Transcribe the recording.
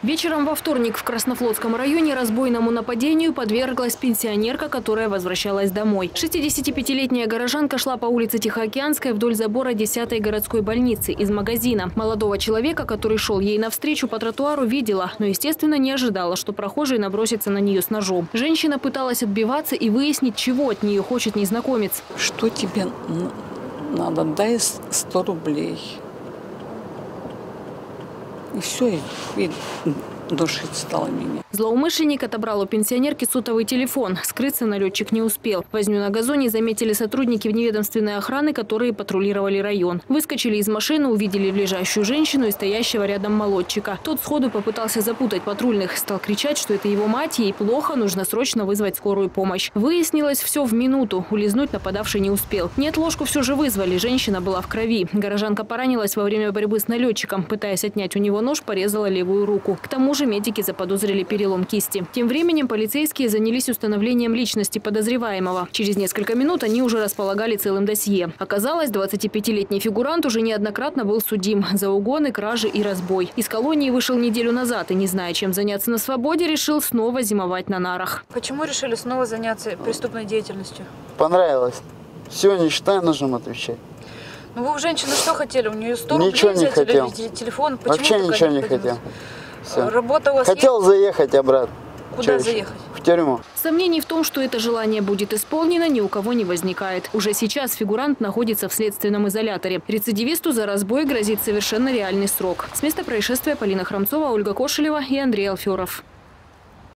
Вечером во вторник в Краснофлотском районе разбойному нападению подверглась пенсионерка, которая возвращалась домой. 65-летняя горожанка шла по улице Тихоокеанской вдоль забора 10-й городской больницы из магазина. Молодого человека, который шел ей навстречу по тротуару, видела, но, естественно, не ожидала, что прохожий набросится на нее с ножом. Женщина пыталась отбиваться и выяснить, чего от нее хочет незнакомец. Что тебе надо? Дай 100 рублей. И все, и душить стало меня. Злоумышленник отобрал у пенсионерки сотовый телефон. Скрыться налетчик не успел. Возню на газоне заметили сотрудники вневедомственной охраны, которые патрулировали район. Выскочили из машины, увидели лежащую женщину и стоящего рядом молодчика. Тот сходу попытался запутать патрульных. Стал кричать, что это его мать, ей плохо, нужно срочно вызвать скорую помощь. Выяснилось все в минуту. Улизнуть нападавший не успел. Неотложку все же вызвали. Женщина была в крови. Горожанка поранилась во время борьбы с налетчиком. Пытаясь отнять у него нож, порезала левую руку. К тому же медики заподозрили перелом кисти. Тем временем полицейские занялись установлением личности подозреваемого. Через несколько минут они уже располагали целым досье. Оказалось, 25-летний фигурант уже неоднократно был судим за угоны, кражи и разбой. Из колонии вышел неделю назад и, не зная, чем заняться на свободе, решил снова зимовать на нарах. Почему решили снова заняться преступной деятельностью? Понравилось. Все, не считай ножом отвечать. Ну вы у женщины что хотели? У нее 100 рублей ничего не хотел. Телефон? Почему вообще ничего не хотел. Все. Работа у вас хотел есть? Заехать обратно. Куда заехать? В тюрьму. Сомнений в том, что это желание будет исполнено, ни у кого не возникает. Уже сейчас фигурант находится в следственном изоляторе. Рецидивисту за разбой грозит совершенно реальный срок. С места происшествия Полина Храмцова, Ольга Кошелева и Андрей Алферов.